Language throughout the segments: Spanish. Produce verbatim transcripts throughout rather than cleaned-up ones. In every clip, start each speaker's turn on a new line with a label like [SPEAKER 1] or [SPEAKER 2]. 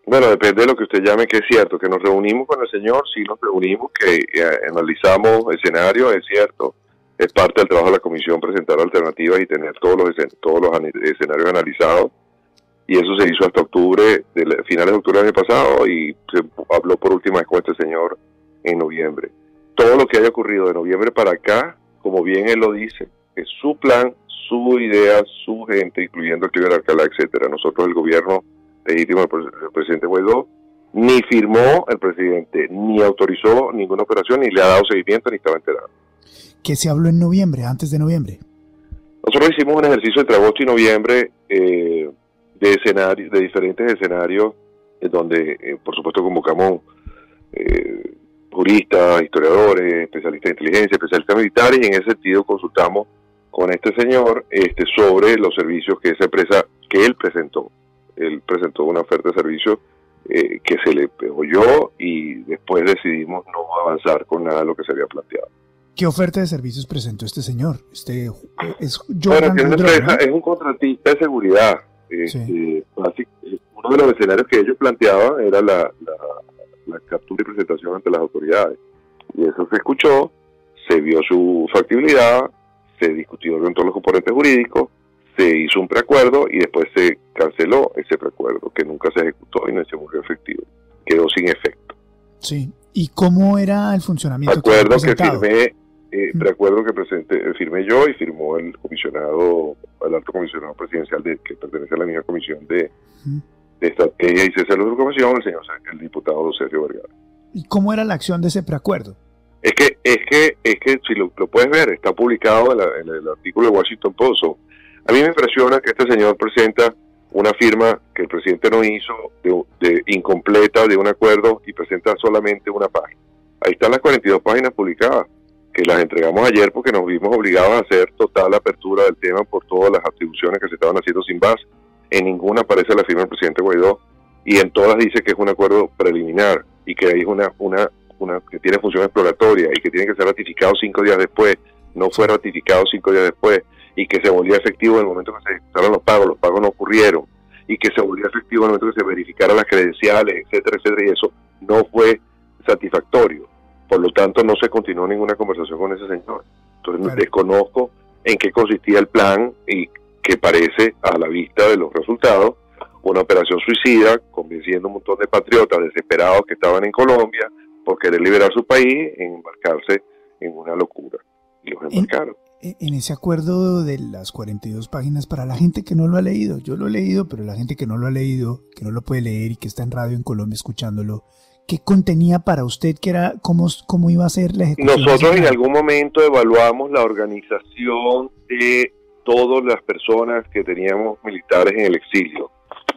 [SPEAKER 1] Bueno, depende de lo que usted llame, que es cierto, que nos reunimos con el señor, sí nos reunimos, que eh, analizamos escenarios, es cierto, es parte del trabajo de la comisión presentar alternativas y tener todos los, escen todos los escenarios analizados, y eso se hizo hasta octubre, de finales de octubre del año pasado, y se habló por última vez con este señor en noviembre. Todo lo que haya ocurrido de noviembre para acá, como bien él lo dice, es su plan, su idea, su gente, incluyendo el Cliver Alcalá, etcétera. Nosotros, el gobierno legítimo del presidente Guaidó, ni firmó el presidente, ni autorizó ninguna operación, ni le ha dado seguimiento, ni estaba enterado.
[SPEAKER 2] ¿Qué se habló en noviembre, antes de noviembre?
[SPEAKER 1] Nosotros hicimos un ejercicio entre agosto y noviembre eh, de escenarios, de diferentes escenarios, eh, donde eh, por supuesto convocamos eh, juristas, historiadores, especialistas de inteligencia, especialistas militares, y en ese sentido consultamos con este señor este, sobre los servicios que esa empresa, que él presentó. Él presentó una oferta de servicio eh, que se le oyó, y después decidimos no avanzar con nada de lo que se había planteado.
[SPEAKER 2] ¿Qué oferta de servicios presentó este señor? Este es
[SPEAKER 1] Jordan bueno, Woodrow, ¿no? Es un contratista de seguridad. Este, sí. Así, uno de los escenarios que ellos planteaban era la, la, la captura y presentación ante las autoridades. Y eso se escuchó, se vio su factibilidad, se discutió dentro de los componentes jurídicos, se hizo un preacuerdo y después se canceló ese preacuerdo, que nunca se ejecutó y no se volvió efectivo. Quedó sin efecto.
[SPEAKER 2] Sí. ¿Y cómo era el funcionamiento?
[SPEAKER 1] Preacuerdo que, que firmé, eh, mm. preacuerdo que presenté, firmé yo y firmó el comisionado, el alto comisionado presidencial de, que pertenece a la misma comisión de, mm. de estrategia y cese de la ocupación, el señor, el diputado Sergio Vergara.
[SPEAKER 2] ¿Y cómo era la acción de ese preacuerdo?
[SPEAKER 1] Es que, es que, es que si lo, lo puedes ver, está publicado en, la, en el artículo de Washington Post. So, a mí me impresiona que este señor presenta una firma que el presidente no hizo, de, de incompleta de un acuerdo, y presenta solamente una página. Ahí están las cuarenta y dos páginas publicadas, que las entregamos ayer porque nos vimos obligados a hacer total apertura del tema por todas las atribuciones que se estaban haciendo sin base. En ninguna aparece la firma del presidente Guaidó, y en todas dice que es un acuerdo preliminar y que hay una, una, una que tiene función exploratoria y que tiene que ser ratificado cinco días después. No fue ratificado cinco días después, y que se volvía efectivo en el momento que se ejecutaron los pagos. Los pagos no ocurrieron, y que se volvía efectivo en el momento que se verificaran las credenciales, etcétera, etcétera, y eso no fue satisfactorio. Por lo tanto, no se continuó ninguna conversación con ese señor. Entonces, claro, desconozco en qué consistía el plan, y que parece, a la vista de los resultados, una operación suicida, convenciendo a un montón de patriotas desesperados que estaban en Colombia por querer liberar su país, en embarcarse en una locura. Y los embarcaron.
[SPEAKER 2] En, en ese acuerdo de las cuarenta y dos páginas, para la gente que no lo ha leído, yo lo he leído, pero la gente que no lo ha leído, que no lo puede leer y que está en radio en Colombia escuchándolo, ¿qué contenía para usted? ¿Qué era, cómo, cómo iba a ser la ejecución?
[SPEAKER 1] Nosotros en algún momento evaluamos la organización de todas las personas que teníamos militares en el exilio.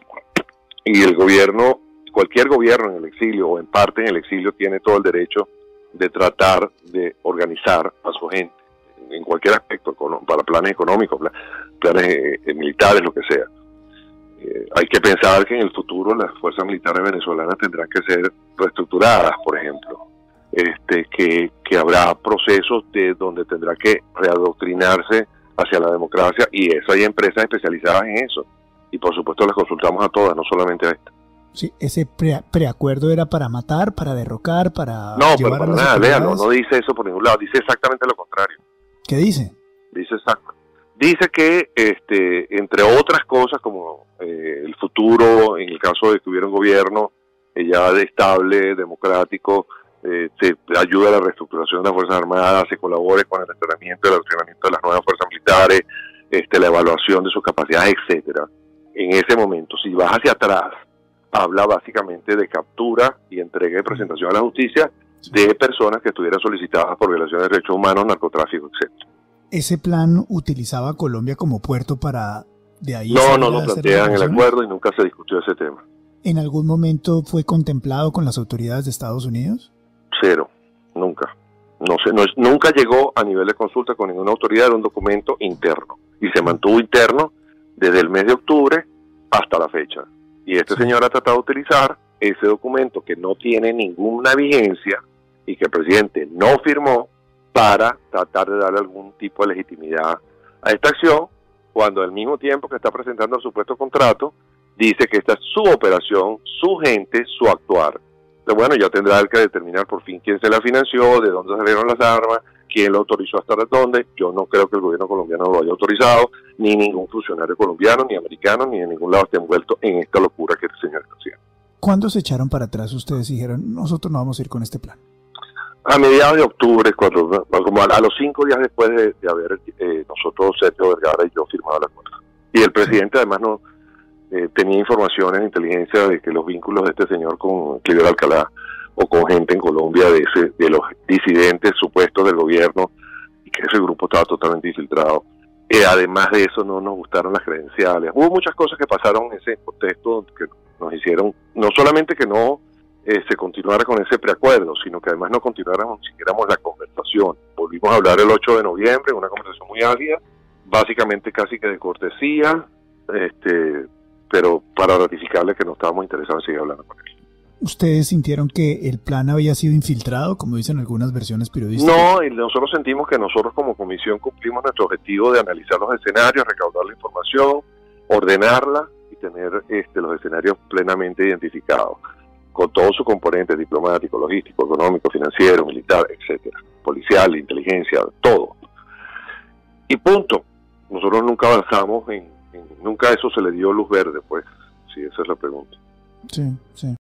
[SPEAKER 1] Y el gobierno, cualquier gobierno en el exilio o en parte en el exilio, tiene todo el derecho de tratar de organizar a su gente en cualquier aspecto, para planes económicos, planes eh, militares, lo que sea. Eh, hay que pensar que en el futuro las fuerzas militares venezolanas tendrán que ser reestructuradas, por ejemplo, este, que, que habrá procesos de donde tendrá que readoctrinarse hacia la democracia, y eso hay empresas especializadas en eso, y por supuesto las consultamos a todas, no solamente a esta.
[SPEAKER 2] Sí, ese pre preacuerdo era para matar, para derrocar, para
[SPEAKER 1] no, pero para nada, léalo, no dice eso por ningún lado, dice exactamente lo contrario.
[SPEAKER 2] ¿Qué dice?
[SPEAKER 1] Dice exacto. Dice que, este, entre otras cosas, como eh, el futuro, en el caso de que hubiera un gobierno eh, ya estable, democrático, eh, se ayuda a la reestructuración de las Fuerzas Armadas, se colabore con el entrenamiento y el entrenamiento de las nuevas fuerzas militares, este, la evaluación de sus capacidades, etcétera. En ese momento, si vas hacia atrás, habla básicamente de captura y entrega y presentación a la justicia de personas que estuvieran solicitadas por violaciones de derechos humanos, narcotráfico, etcétera.
[SPEAKER 2] ¿Ese plan utilizaba a Colombia como puerto para de ahí?
[SPEAKER 1] No, no lo plantean en el acuerdo y nunca se discutió ese tema.
[SPEAKER 2] ¿En algún momento fue contemplado con las autoridades de Estados Unidos?
[SPEAKER 1] Cero, nunca. No sé, no, nunca llegó a nivel de consulta con ninguna autoridad, era un documento interno y se mantuvo interno desde el mes de octubre hasta la fecha. Y este sí. señor ha tratado de utilizar ese documento que no tiene ninguna vigencia y que el presidente no firmó para tratar de darle algún tipo de legitimidad a esta acción, cuando al mismo tiempo que está presentando el supuesto contrato, dice que esta es su operación, su gente, su actuar. Pero bueno, ya tendrá él que determinar por fin quién se la financió, de dónde salieron las armas, quién lo autorizó hasta dónde. Yo no creo que el gobierno colombiano lo haya autorizado, ni ningún funcionario colombiano, ni americano, ni de ningún lado esté envuelto en esta locura que este señor está haciendo.
[SPEAKER 2] ¿Cuándo se echaron para atrás ustedes y dijeron, nosotros no vamos a ir con este plan?
[SPEAKER 1] A mediados de octubre, cuando, como a, a los cinco días después de, de haber eh, nosotros, Sergio Vergara y yo, firmado el acuerdo. Y el presidente además no eh, tenía información en inteligencia de que los vínculos de este señor con Cliver Alcalá o con gente en Colombia de ese de los disidentes supuestos del gobierno, y que ese grupo estaba totalmente infiltrado. Eh, además de eso, no nos gustaron las credenciales. Hubo muchas cosas que pasaron en ese contexto que nos hicieron, no solamente que no eh, se continuara con ese preacuerdo, sino que además no continuáramos, siguiéramos la conversación. Volvimos a hablar el ocho de noviembre, una conversación muy álgida, básicamente casi que de cortesía, este, pero para ratificarle que no estábamos interesados en seguir hablando con él.
[SPEAKER 2] ¿Ustedes sintieron que el plan había sido infiltrado, como dicen algunas versiones periodísticas?
[SPEAKER 1] No, y nosotros sentimos que nosotros como comisión cumplimos nuestro objetivo de analizar los escenarios, recaudar la información, ordenarla y tener este, los escenarios plenamente identificados, con todos sus componentes diplomático, logístico, económico, financiero, militar, etcétera, policial, inteligencia, todo. Y punto. Nosotros nunca avanzamos en, en, nunca eso se le dio luz verde, pues, si esa es la pregunta.
[SPEAKER 2] Sí, sí.